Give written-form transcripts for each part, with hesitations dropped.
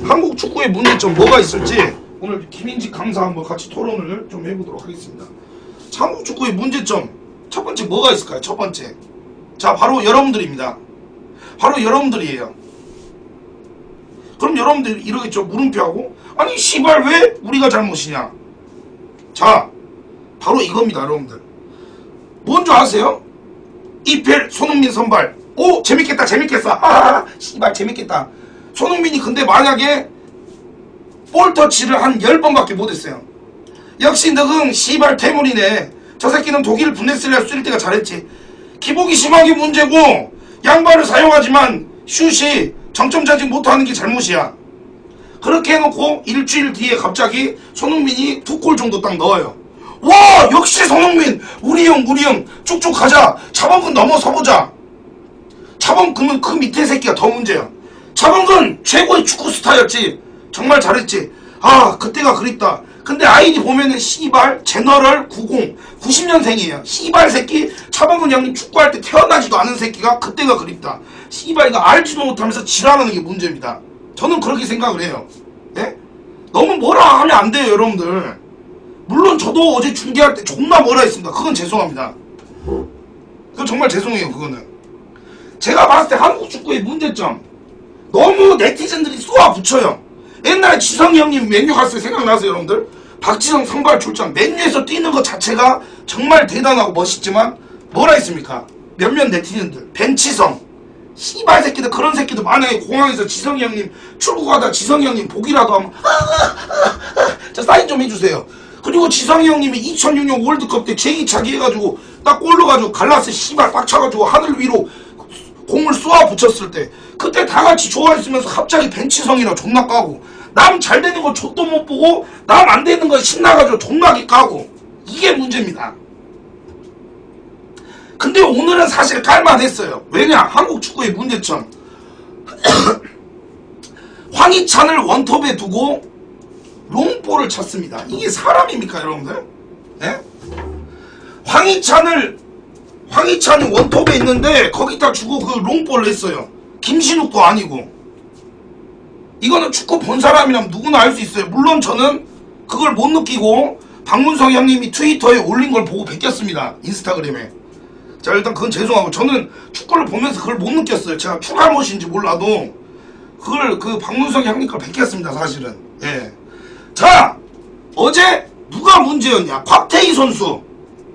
한국 축구의 문제점 뭐가 있을지 오늘 김인직 강사 한번 같이 토론을 좀 해보도록 하겠습니다. 한국 축구의 문제점 첫 번째 뭐가 있을까요? 첫 번째, 자 바로 여러분들입니다. 바로 여러분들이에요. 그럼 여러분들이 이러겠죠. 물음표하고, 아니 씨발 왜 우리가 잘못이냐. 자 바로 이겁니다. 여러분들 뭔지 아세요? 이펠 손흥민 선발, 오 재밌겠다 재밌겠어, 하하하 씨발 재밌겠다. 손흥민이 근데 만약에 볼터치를 한 10번밖에 못했어요. 역시 너는 씨발 퇴물이네. 저 새끼는 독일 분데스리가 쓸 때가 잘했지. 기복이 심하게 문제고 양발을 사용하지만 슛이 정점자지 못하는 게 잘못이야. 그렇게 해놓고 일주일 뒤에 갑자기 손흥민이 2골 정도 딱 넣어요. 와 역시 손흥민 우리 형 쭉쭉 가자. 차범근 넘어서보자. 차범근은 그 밑에 새끼가 더 문제야. 차범근 최고의 축구 스타였지. 정말 잘했지. 아 그때가 그립다. 근데 아이디 보면은 씨발 제너럴 90년생이에요 씨발 새끼. 차범근 형님 축구할 때 태어나지도 않은 새끼가 그때가 그립다. 씨발 이거 알지도 못하면서 지랄하는 게 문제입니다. 저는 그렇게 생각을 해요. 예? 너무 뭐라 하면 안 돼요 여러분들. 물론 저도 어제 중계할 때 존나 뭐라 했습니다. 그건 죄송합니다. 그건 정말 죄송해요. 그거는 제가 봤을 때 한국 축구의 문제점, 너무 네티즌들이 쏘아 붙여요. 옛날에 지성이 형님 맨유 갔을 때 생각나세요 여러분들? 박지성 선발 출전 맨유에서 뛰는 것 자체가 정말 대단하고 멋있지만 뭐라 했습니까? 몇몇 네티즌들 벤치성 씨발 새끼들, 그런 새끼들 만약에 공항에서 지성이 형님 출국하다 지성이 형님 보기라도 하면 자 사인 좀 해주세요. 그리고 지성이 형님이 2006년 월드컵 때 제기차기 해가지고 딱 골 넣어가지고 갈라스 씨발 빡쳐가지고 하늘 위로 공을 쏘아 붙였을 때 그때 다같이 좋아했으면서 갑자기 벤치성이라 존나 까고, 남 잘되는 거 족도 못보고 남 안되는 거 신나가지고 존나게 까고, 이게 문제입니다. 근데 오늘은 사실 깔만했어요. 왜냐? 한국 축구의 문제점 황희찬을 원톱에 두고 롱볼을 찼습니다. 이게 사람입니까 여러분들? 예? 황희찬이 원톱에 있는데 거기다 주고 그 롱볼을 했어요. 김신욱도 아니고. 이거는 축구 본 사람이라면 누구나 알 수 있어요. 물론 저는 그걸 못 느끼고 박문성 형님이 트위터에 올린 걸 보고 베꼈습니다. 인스타그램에. 자 일단 그건 죄송하고, 저는 축구를 보면서 그걸 못 느꼈어요. 제가 축알못인지 몰라도 그걸 그 박문성 형님 걸 베꼈습니다 사실은. 예. 자 어제 누가 문제였냐? 곽태희 선수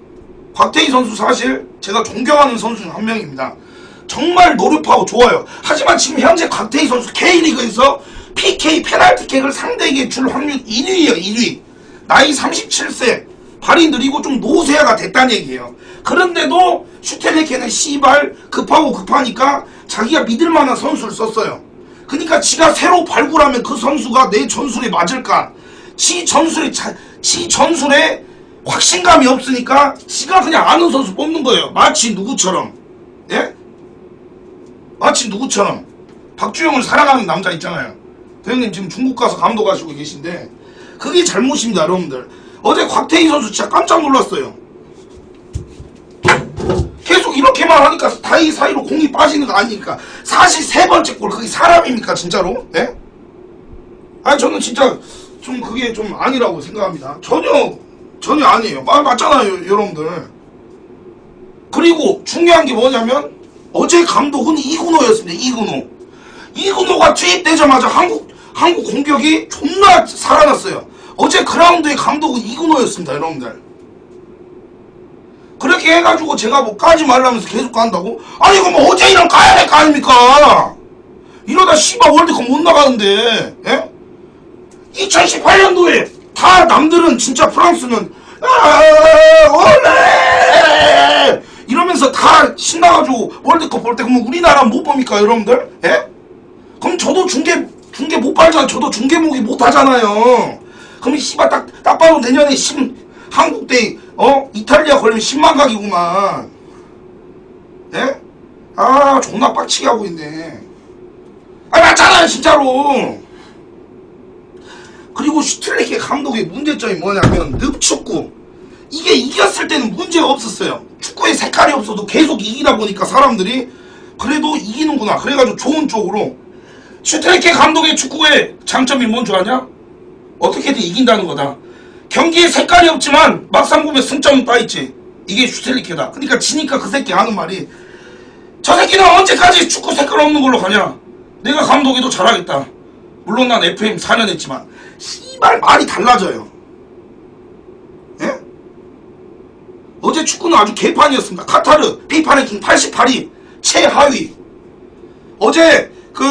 사실 제가 존경하는 선수 중 한 명입니다. 정말 노력하고 좋아요. 하지만 지금 현재 곽태희 선수 K리그에서 PK 페널티킥을 상대에게 줄 확률 1위예요 1위. 나이 37세, 발이 느리고 좀 노쇠화가 됐다는 얘기예요. 그런데도 슈텔레케는 씨발 급하니까 자기가 믿을만한 선수를 썼어요. 그러니까 지가 새로 발굴하면 그 선수가 내 전술에 맞을까? 지 전술에 확신감이 없으니까 지가 그냥 아는 선수 뽑는 거예요. 마치 누구처럼, 예? 마치 누구처럼 박주영을 사랑하는 남자 있잖아요. 그 형님 지금 중국 가서 감독하시고 계신데 그게 잘못입니다 여러분들. 어제 곽태희 선수 진짜 깜짝 놀랐어요. 계속 이렇게만 하니까 다이 사이로 공이 빠지는 거 아니니까. 사실 세 번째 골 그게 사람입니까 진짜로? 예? 아니 저는 진짜 좀 그게 좀 아니라고 생각합니다. 전혀 아니에요. 맞잖아요 여러분들. 그리고 중요한 게 뭐냐면 어제 감독은 이근호였습니다. 이근호가 투입되자마자 한국 공격이 존나 살아났어요. 어제 그라운드의 감독은 이근호였습니다 여러분들. 그렇게 해가지고 제가 뭐 까지 말라면서 계속 깐다고? 아니 이거 뭐 어제 이랑 까야 될 거 아닙니까? 이러다 씨발 월드컵 못 나가는데. 예? 2018년도에 다 남들은 진짜 프랑스는 올레 이러면서 다 신나가지고 월드컵 볼 때 그러면 우리나라 못 봅니까 여러분들? 예? 그럼 저도 중계 못 팔잖아요. 저도 중계목이 못 하잖아요. 그럼 씨발 딱 봐도 내년에 한국 대 이탈리아 걸리면 10만 각이구만. 예? 아 존나 빡치게 하고 있네. 아 맞잖아요 진짜로. 그리고 슈틸리케 감독의 문제점이 뭐냐면 늪축구. 이게 이겼을 때는 문제가 없었어요. 축구에 색깔이 없어도 계속 이기다 보니까 사람들이 그래도 이기는구나. 그래가지고 좋은 쪽으로 슈트레케 감독의 축구의 장점이 뭔 줄 아냐? 어떻게든 이긴다는 거다. 경기에 색깔이 없지만 막상 보면 승점은 따있지. 이게 슈트레케다. 그러니까 지니까 그 새끼 하는 말이, 저 새끼는 언제까지 축구 색깔 없는 걸로 가냐? 내가 감독해도 잘하겠다. 물론 난 FM 4년 했지만 씨발 말이 달라져요. 예? 어제 축구는 아주 개판이었습니다. 카타르 피파 랭킹 88위 최하위. 어제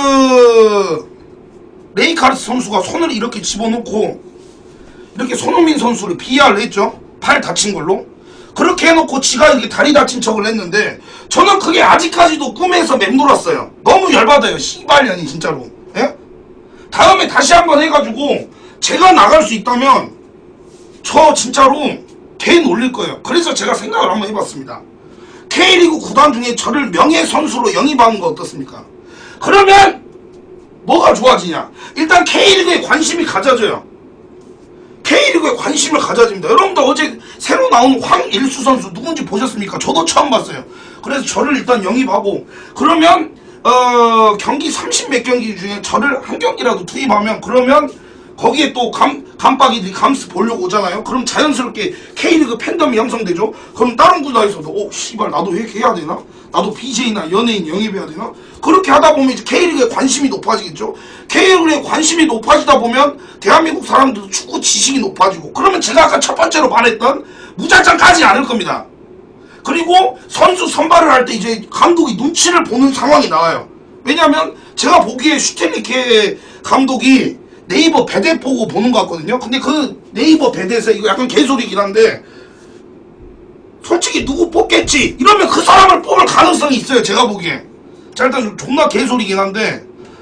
레이카르트 선수가 손을 이렇게 집어넣고 이렇게 손흥민 선수를 BR을 했죠. 팔 다친 걸로. 그렇게 해놓고 지가 이렇게 다리 다친 척을 했는데 저는 그게 아직까지도 꿈에서 맴돌았어요. 너무 열받아요. 씨발년이 진짜로. 예? 다음에 다시 한번 해가지고 제가 나갈 수 있다면 저 진짜로 개 놀릴 거예요. 그래서 제가 생각을 한번 해봤습니다. K리그 구단 중에 저를 명예선수로 영입하는 거 어떻습니까? 그러면 뭐가 좋아지냐? 일단 K리그에 관심이 가져져요. K리그에 관심을 가져집니다. 여러분들 어제 새로 나온 황일수 선수 누군지 보셨습니까? 저도 처음 봤어요. 그래서 저를 일단 영입하고, 그러면 경기 30몇 경기 중에 저를 한 경기라도 투입하면, 그러면 거기에 또 감빡이들이 감스 보려고 오잖아요. 그럼 자연스럽게 K리그 팬덤이 형성되죠. 그럼 다른 구단에서도 씨발 나도 왜 이렇게 해야 되나? 나도 BJ나 연예인 영입해야 되나? 그렇게 하다 보면 이제 K리그에 관심이 높아지겠죠. K리그에 관심이 높아지다 보면 대한민국 사람들도 축구 지식이 높아지고, 그러면 제가 아까 첫 번째로 말했던 무작정 가지 않을 겁니다. 그리고 선수 선발을 할 때 이제 감독이 눈치를 보는 상황이 나와요. 왜냐하면 제가 보기에 슈텔리케 감독이 네이버 배대 보고 보는 것 같거든요. 근데 그 네이버 배대에서 이거 약간 개소리긴 한데, 솔직히 누구 뽑겠지 이러면 그 사람을 뽑을 가능성이 있어요. 제가 보기에. 자, 일단 존나 개소리긴 한데,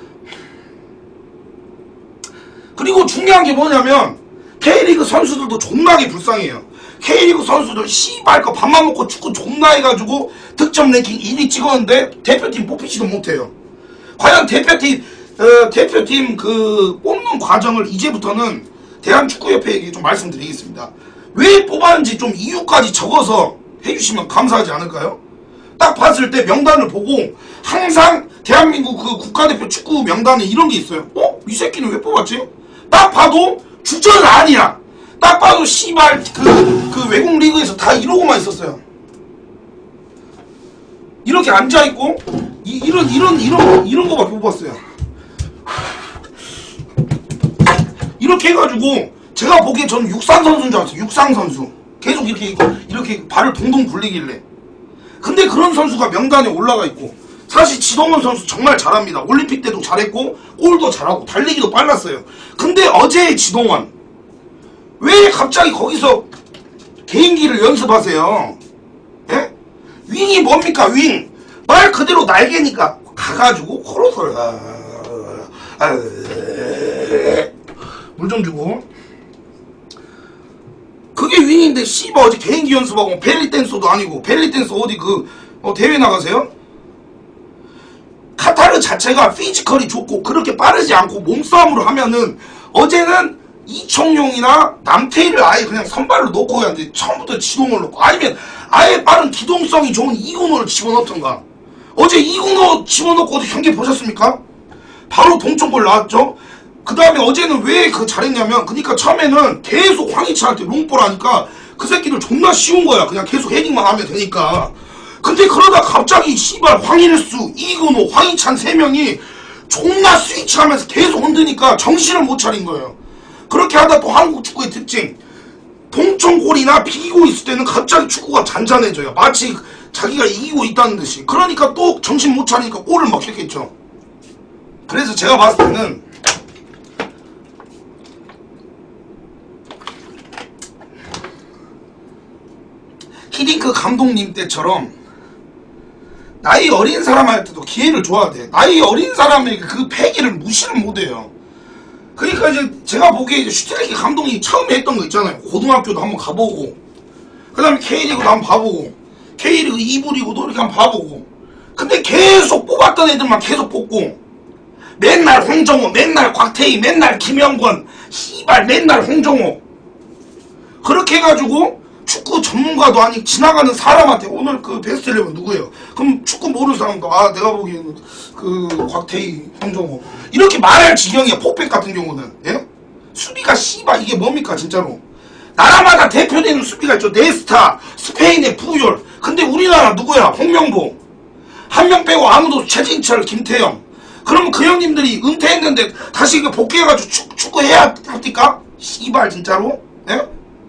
그리고 중요한 게 뭐냐면 K리그 선수들도 존나게 불쌍해요. K리그 선수들 씨발 거 밥만 먹고 축구 존나 해가지고 득점 랭킹 1위 찍었는데 대표팀 뽑히지도 못해요. 과연 대표팀 그 뽑는 과정을 이제부터는 대한축구협회에게 좀 말씀드리겠습니다. 왜 뽑았는지 좀 이유까지 적어서 해주시면 감사하지 않을까요? 딱 봤을 때 명단을 보고 항상 대한민국 그 국가대표 축구 명단에 이런 게 있어요. 이 새끼는 왜 뽑았지? 딱 봐도 주전 아니야. 딱 봐도 씨발 그 외국 리그에서 다 이러고만 있었어요. 이렇게 앉아있고 이런 거밖에 못 봤어요. 이렇게 해가지고 제가 보기에 저는 육상 선수인 줄 알았어요. 육상 선수. 계속 이렇게 발을 동동 굴리길래. 근데 그런 선수가 명단에 올라가 있고, 사실 지동원 선수 정말 잘합니다. 올림픽 때도 잘했고 골도 잘하고 달리기도 빨랐어요. 근데 어제의 지동원 왜 갑자기 거기서 개인기를 연습하세요? 예? 윙이 뭡니까? 윙 말 그대로 날개니까 가가지고 코로설 물 좀 주고, 그게 윙인데 씨발 어제 개인기 연습하고 벨리댄서도 아니고, 벨리댄서 어디 대회 나가세요? 카타르 자체가 피지컬이 좋고 그렇게 빠르지 않고 몸싸움으로 하면은, 어제는 이청용이나 남태희를 아예 그냥 선발로 놓고 해야 돼. 처음부터 지동을 놓고, 아니면 아예 빠른 기동성이 좋은 이군호를 집어넣던가. 어제 이군호 집어넣고 어디 경기 보셨습니까? 바로 동점골 나왔죠. 그 다음에 어제는 왜 잘했냐면, 그니까 처음에는 계속 황희찬한테 롱볼 하니까 그 새끼들 존나 쉬운 거야. 그냥 계속 헤딩만 하면 되니까. 근데 그러다 갑자기 씨발 황일수, 이근호, 황희찬 3명이 존나 스위치하면서 계속 흔드니까 정신을 못 차린 거예요. 그렇게 하다 또 한국 축구의 특징, 동점골이나 비기고 있을 때는 갑자기 축구가 잔잔해져요. 마치 자기가 이기고 있다는 듯이. 그러니까 또 정신 못 차리니까 골을 먹혔겠죠. 그래서 제가 봤을 때는 히딩크 감독님 때처럼 나이 어린 사람한테도 기회를 줘야 돼. 나이 어린 사람에게 그 패기를 무시를 못해요. 그러니까 이제 제가 보기에 이제 슈트레케 감독이 처음에 했던 거 있잖아요. 고등학교도 한번 가보고, 그 다음에 K리그도 한번 봐보고, K리그 2부 리그도 이렇게 한번 봐보고. 근데 계속 뽑았던 애들만 계속 뽑고, 맨날 홍정호, 맨날 곽태희, 맨날 김영권, 씨발 맨날 홍정호, 그렇게 해가지고 축구 전문가도 아니 지나가는 사람한테 오늘 그 베스트 11 누구예요? 그럼 축구 모르는 사람도 아 내가 보기에는 그 곽태희, 황정호 이렇게 말할 지경이야. 폭백 같은 경우는 예? 수비가 씨발 이게 뭡니까 진짜로. 나라마다 대표되는 수비가 있죠. 네스타, 스페인의 푸열. 근데 우리나라 누구야? 홍명보. 한 명 빼고 아무도 최진철, 김태형. 그러면 그 형님들이 은퇴했는데 다시 그 복귀해가지고 축구해야 합니까? 씨발 진짜로? 예?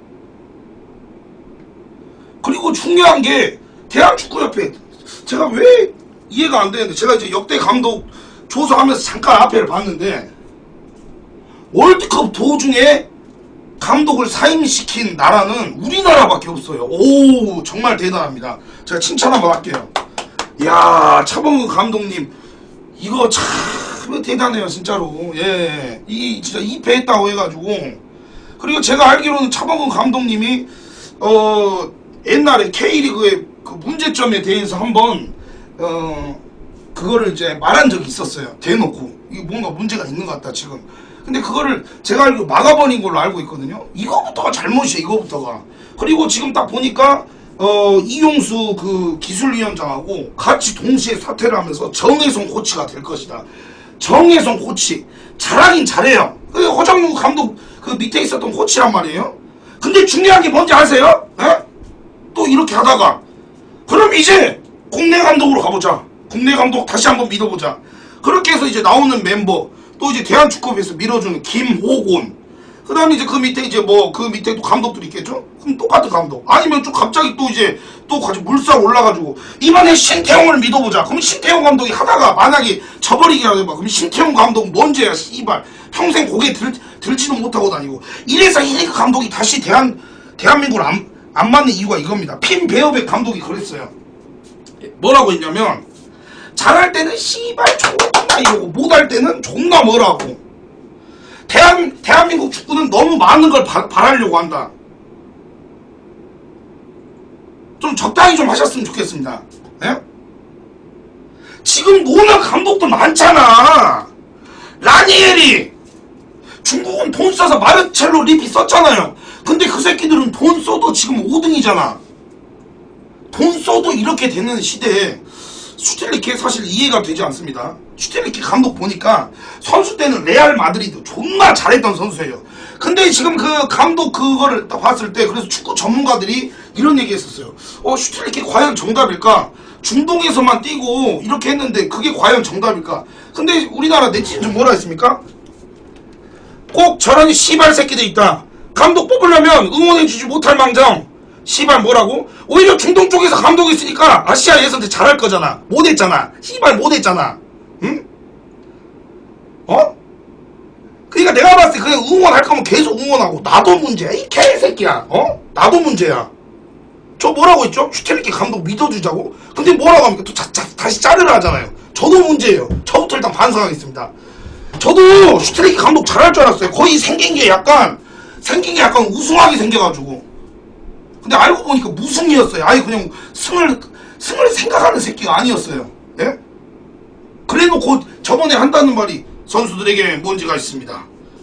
그리고 중요한 게 대한축구협회 제가 왜 이해가 안 되는데 제가 이제 역대 감독 조사하면서 잠깐 앞에를 봤는데 월드컵 도중에 감독을 사임시킨 나라는 우리나라밖에 없어요. 오 정말 대단합니다. 제가 칭찬 한번 할게요. 이야 차범근 감독님 이거 참 대단해요 진짜로. 예, 이 진짜 2패했다고 해가지고. 그리고 제가 알기로는 차범근 감독님이 옛날에 K리그의 그 문제점에 대해서 한번 그거를 이제 말한 적이 있었어요. 대놓고 이게 뭔가 문제가 있는 것 같다 지금. 근데 그거를 제가 알고 막아버린 걸로 알고 있거든요. 이거부터가 잘못이에요. 이거부터가. 그리고 지금 딱 보니까 이용수 그 기술위원장하고 같이 동시에 사퇴를 하면서 정혜성 코치가 될 것이다. 정혜성 코치 잘하긴 잘해요. 허정무 감독 그 밑에 있었던 코치란 말이에요. 근데 중요한 게 뭔지 아세요? 에? 또 이렇게 하다가 그럼 이제 국내 감독으로 가보자. 국내 감독 다시 한번 믿어보자. 그렇게 해서 이제 나오는 멤버 또 이제 대한축구협에서 밀어주는 김호곤. 그 다음에 이제 그 밑에 이제 뭐 그 밑에 또 감독들이 있겠죠? 그럼 똑같은 감독. 아니면 좀 갑자기 또 이제 또 같이 물살 올라가지고 이번에 신태용을 믿어보자. 그럼 신태용 감독이 하다가 만약에 저버리기라도 해봐. 그럼 신태용 감독 뭔죄야 씨발. 평생 고개 들지도 못하고 다니고. 이래서 이 감독이 다시 대한민국을 안 맞는 이유가 이겁니다. 핀 베어백 감독이 그랬어요. 뭐라고 했냐면 잘할 때는 씨발 존나 이러고 못할 때는 존나 뭐라고. 대한민국 축구는 너무 많은 걸 바라려고 한다. 좀 적당히 좀 하셨으면 좋겠습니다. 예? 지금 노는 감독도 많잖아. 라니에리 중국은 돈 써서 마르첼로 리피 썼잖아요. 근데 그 새끼들은 돈 써도 지금 5등이잖아. 돈 써도 이렇게 되는 시대에 슈틸리케 사실 이해가 되지 않습니다. 슈틸리케 감독 보니까 선수 때는 레알 마드리드 존나 잘했던 선수예요. 근데 지금 그 감독 그거를 딱 봤을 때 그래서 축구 전문가들이 이런 얘기 했었어요. 슈틸리케 과연 정답일까? 중동에서만 뛰고 이렇게 했는데 그게 과연 정답일까? 근데 우리나라 네티즌 뭐라 했습니까? 꼭 저런 씨발 새끼들 있다. 감독 뽑으려면 응원해주지 못할 망정. 씨발 뭐라고? 오히려 중동 쪽에서 감독이 있으니까 아시아 예선때 잘할 거잖아. 못했잖아. 씨발 못했잖아. 응? 그러니까 내가 봤을 때 그냥 응원할 거면 계속 응원하고 나도 문제야. 이 개새끼야. 나도 문제야. 저 뭐라고 했죠? 슈틸리케 감독 믿어주자고? 근데 뭐라고 합니까? 또 다시 자르라 하잖아요. 저도 문제예요. 저부터 일단 반성하겠습니다. 저도 슈틸리케 감독 잘할 줄 알았어요. 거의 생긴 게 약간 우승하게 생겨가지고. 근데 알고 보니까 무승이었어요. 아예 그냥 승을 생각하는 새끼가 아니었어요. 예? 그래놓고 저번에 한다는 말이 선수들에게 문제가 있습니다.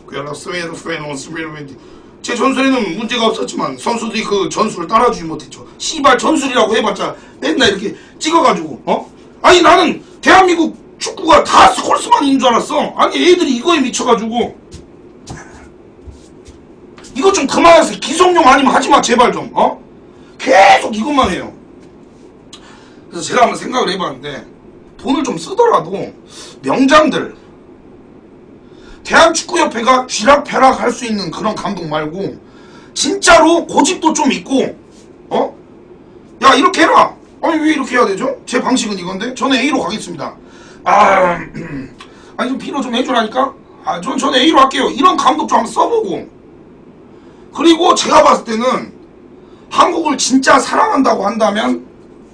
제 전술에는 문제가 없었지만 선수들이 그 전술을 따라주지 못했죠. 씨발 전술이라고 해봤자 맨날 이렇게 찍어가지고 아니 나는 대한민국 축구가 다 스콜스만인 줄 알았어. 아니 애들이 이거에 미쳐가지고 이거 좀 그만하세요. 기성용 아니면 하지마 제발 좀. 계속 이것만 해요. 그래서 제가 한번 생각을 해봤는데 돈을 좀 쓰더라도 명장들 대한축구협회가 쥐락펴락 할 수 있는 그런 감독 말고 진짜로 고집도 좀 있고 야 이렇게 해라. 아니 왜 이렇게 해야 되죠? 제 방식은 이건데 저는 A로 가겠습니다. 아니 좀 B로 좀 해주라니까. 저는 A로 할게요. 이런 감독 좀 한번 써보고. 그리고 제가 봤을 때는 한국을 진짜 사랑한다고 한다면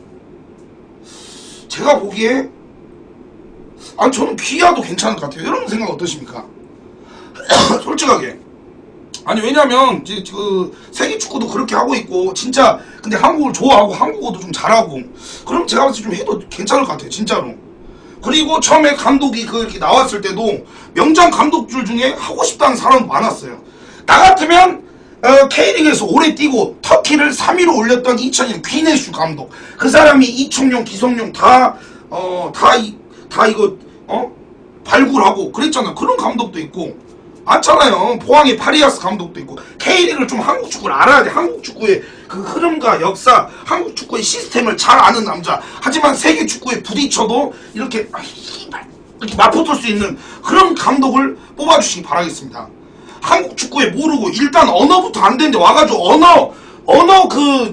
제가 보기에 저는 귀하도 괜찮을 것 같아요. 여러분 생각 어떠십니까? 솔직하게. 아니 왜냐면 이제 그 세계 축구도 그렇게 하고 있고 진짜 근데 한국을 좋아하고 한국어도 좀 잘하고 그럼 제가 봤을 때 좀 해도 괜찮을 것 같아요. 진짜로. 그리고 처음에 감독이 이렇게 나왔을 때도 명장 감독들 중에 하고 싶다는 사람도 많았어요. 나 같으면 K리그에서 오래 뛰고 터키를 3위로 올렸던 2000년 귀네슈 감독. 그 사람이 이청용, 기성용 다 이거 발굴하고 그랬잖아요. 그런 감독도 있고 맞잖아요. 포항의 파리아스 감독도 있고. K리그를 좀 한국 축구를 알아야 돼. 한국 축구의 그 흐름과 역사, 한국 축구의 시스템을 잘 아는 남자. 하지만 세계 축구에 부딪혀도 이렇게 맞붙을 수 있는 그런 감독을 뽑아주시기 바라겠습니다. 한국 축구에 모르고 일단 언어부터 안 되는데 와가지고 언어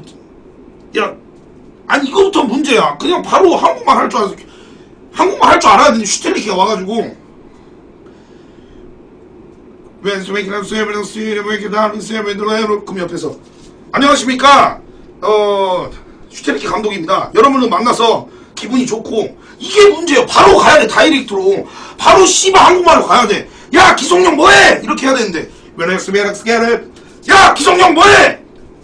아니 이거부터 문제야. 그냥 바로 한국말 할 줄 알아서 한국말 할 줄 알아야 되는데 슈텔리키가 와가지고 그럼 옆에서 안녕하십니까 슈텔리키 감독입니다. 여러분을 만나서 기분이 좋고 이게 문제예요. 바로 가야 돼. 다이렉트로 바로 씨발 한국말로 가야 돼. 야 기성용 뭐해 이렇게 해야 되는데 야 기성용 뭐해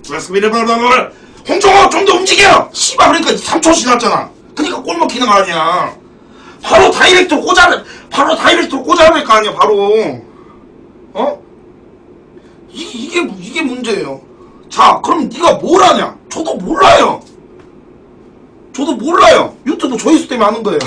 홍정호 좀 더 움직여 씨발 그러니까 3초 지났잖아. 그러니까 골 먹히는 거 아니야. 바로 다이렉트로 꽂아야 될 거 아니야. 바로 이게 문제예요. 자 그럼 네가 뭘 하냐. 저도 몰라요. 유튜브 조회수 때문에 하는 거예요.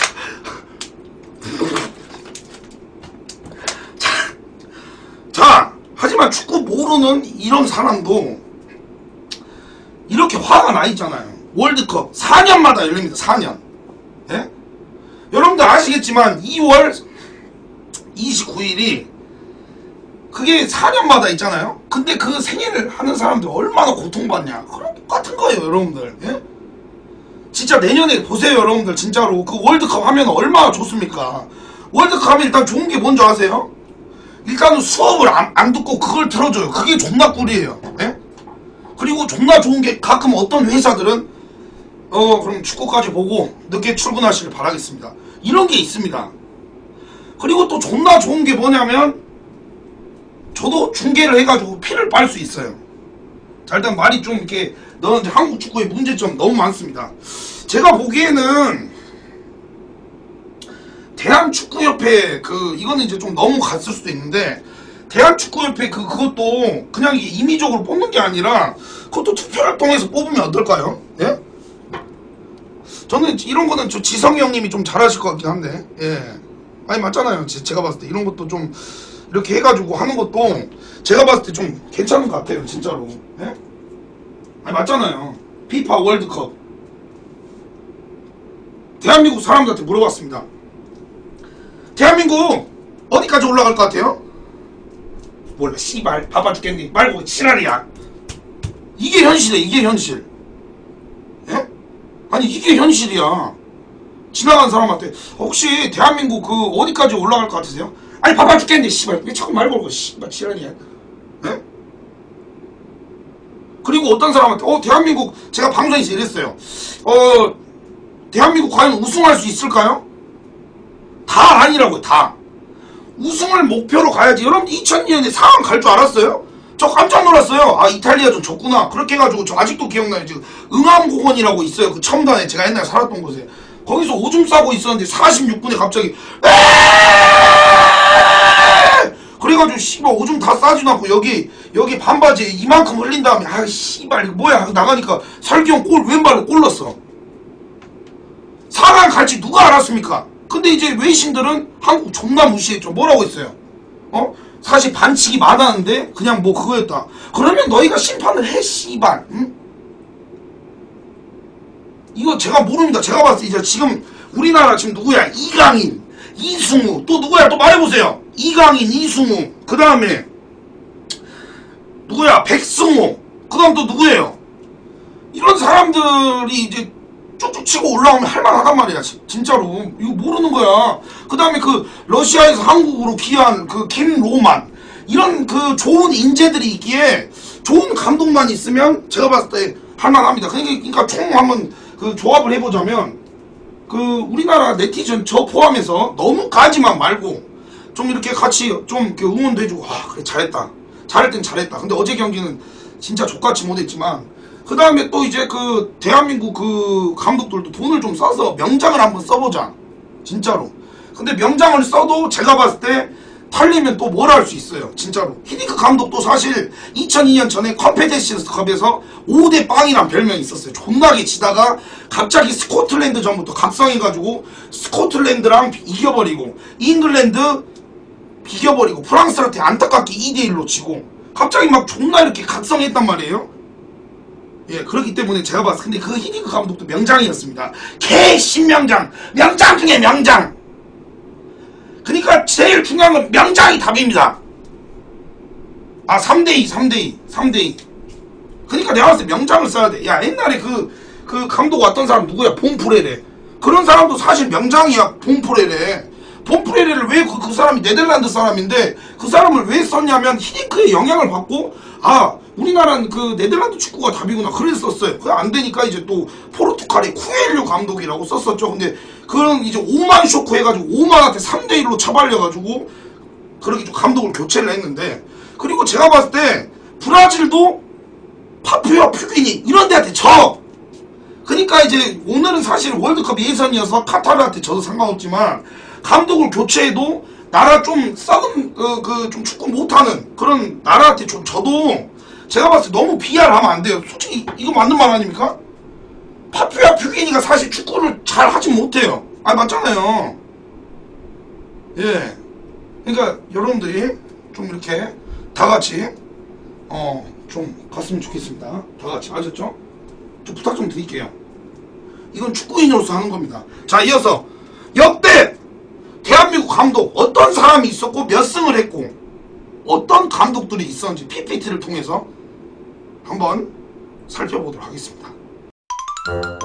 자, 하지만 축구 모르는 이런 사람도 이렇게 화가 나 있잖아요. 월드컵 4년마다 열립니다. 4년. 예? 여러분들 아시겠지만 2월 29일이 그게 4년마다 있잖아요. 근데 그 생일을 하는 사람들 얼마나 고통받냐. 그럼 똑같은 거예요, 여러분들. 예? 진짜 내년에 보세요, 여러분들. 진짜로 그 월드컵 하면 얼마나 좋습니까? 월드컵 하면 일단 좋은 게 뭔지 아세요? 일단은 수업을 안 듣고 그걸 들어줘요. 그게 존나 꿀이에요. 예? 그리고 존나 좋은 게 가끔 어떤 회사들은 그럼 축구까지 보고 늦게 출근하시길 바라겠습니다. 이런 게 있습니다. 그리고 또 존나 좋은 게 뭐냐면 저도 중계를 해가지고 피를 빨 수 있어요. 자 일단 말이 좀 이렇게 너는 한국 축구의 문제점 너무 많습니다. 제가 보기에는 대한축구협회 이거는 이제 좀 너무 갔을 수도 있는데 대한축구협회 그것도 그냥 임의적으로 뽑는 게 아니라 그것도 투표를 통해서 뽑으면 어떨까요? 예? 저는 이런 거는 저 지성이 형님이 좀 잘하실 것 같긴 한데 예. 아니 맞잖아요. 제가 봤을 때 이런 것도 좀 이렇게 해가지고 하는 것도 제가 봤을 때 좀 괜찮은 것 같아요. 진짜로. 예? 아니 맞잖아요. 피파 월드컵 대한민국 사람들한테 물어봤습니다. 대한민국 어디까지 올라갈 것 같아요? 몰라 씨발 바빠 죽겠니 말고 지랄이야. 이게 현실이야. 이게 현실. 예? 아니 이게 현실이야. 지나간 사람한테 혹시 대한민국 어디까지 올라갈 것 같으세요? 아니 바빠 죽겠니 씨발 왜 자꾸 말 걸고 씨발 지랄이야. 예? 그리고 어떤 사람한테 대한민국 제가 방송에서 이랬어요. 대한민국 과연 우승할 수 있을까요? 다 아니라고요. 다 우승을 목표로 가야지. 여러분 2002년에 4강 갈 줄 알았어요? 저 깜짝 놀랐어요. 아 이탈리아전 졌구나. 그렇게 해가지고 저 아직도 기억나요. 지금 응암공원이라고 있어요. 그 첨단에 제가 옛날에 살았던 곳에 거기서 오줌 싸고 있었는데 46분에 갑자기 그래가지고 씨발 오줌 다 싸지도 않고 여기 반바지에 이만큼 흘린 다음에 아 씨발 이거 뭐야 하고 나가니까 설기형 골 왼발로 골 넣었어. 4강 갈지 누가 알았습니까? 근데 이제 외신들은 한국 존나 무시했죠. 뭐라고 했어요? 사실 반칙이 많았는데 그냥 뭐 그거였다. 그러면 너희가 심판을 해 씨발. 응? 이거 제가 모릅니다. 제가 봤을 때 이제 지금 우리나라 지금 누구야? 이강인, 이승우 또 누구야? 또 말해보세요. 이강인, 이승우 그 다음에 누구야? 백승호 그 다음 또 누구예요? 이런 사람들이 이제 쭉쭉 치고 올라오면 할만하단 말이야. 진짜로 이거 모르는 거야. 그 다음에 러시아에서 한국으로 귀한 김로만 이런 좋은 인재들이 있기에 좋은 감독만 있으면 제가 봤을 때 할만합니다. 그러니까 총 한번 조합을 해보자면 우리나라 네티즌 저 포함해서 너무 가지만 말고 좀 이렇게 같이 좀 이렇게 응원도 해주고 그래 잘했다. 잘할 땐 잘했다. 근데 어제 경기는 진짜 족같이 못했지만 그 다음에 또 이제 대한민국 감독들도 돈을 좀 써서 명장을 한번 써보자. 진짜로. 근데 명장을 써도 제가 봤을 때 탈리면 또 뭘 할 수 있어요. 진짜로. 히딩크 감독도 사실 2002년 전에 컨페데레이션스컵에서 5대 빵이란 별명이 있었어요. 존나게 지다가 갑자기 스코틀랜드 전부터 각성해가지고 스코틀랜드랑 이겨버리고 잉글랜드 비겨버리고 프랑스한테 안타깝게 2대1로 지고 갑자기 막 존나 이렇게 각성했단 말이에요. 예, 그렇기 때문에 제가 봤을 때 근데 그 히딩크 감독도 명장이었습니다. 개신명장! 명장 중에 명장! 그러니까 제일 중요한 건 명장이 답입니다. 아 3대2 그러니까 내가 봤을 때 명장을 써야 돼. 야 옛날에 그 감독 왔던 사람 누구야? 봄프레레. 그런 사람도 사실 명장이야. 봄프레레를 왜 그 사람이 네덜란드 사람인데 그 사람을 왜 썼냐면 히딩크의 영향을 받고 아 우리나라는 그 네덜란드 축구가 답이구나 그래서 썼어요. 그게 안 되니까 이제 또 포르투갈의 쿠엘료 감독이라고 썼었죠. 근데 그런 이제 오만 쇼크 해가지고 오만한테 3대1로 처발려가지고 그렇게 좀 감독을 교체를 했는데 그리고 제가 봤을 때 브라질도 파푸아 퓨기니 이런 데한테 져. 그러니까 이제 오늘은 사실 월드컵 예선이어서 카타르한테 져도 상관없지만 감독을 교체해도 나라 좀 썩은 좀 축구 못하는 그런 나라한테 좀 져도 제가 봤을 때 너무 비하하면 안 돼요. 솔직히 이거 맞는 말 아닙니까? 파푸아 퓨기니가 사실 축구를 잘 하진 못해요. 아 맞잖아요. 예. 그러니까 여러분들이 좀 이렇게 다 같이 좀 갔으면 좋겠습니다. 다 같이 아셨죠? 좀 부탁 좀 드릴게요. 이건 축구인으로서 하는 겁니다. 자 이어서 역대 대한민국 감독 어떤 사람이 있었고 몇 승을 했고 어떤 감독들이 있었는지 PPT를 통해서 한번 살펴보도록 하겠습니다.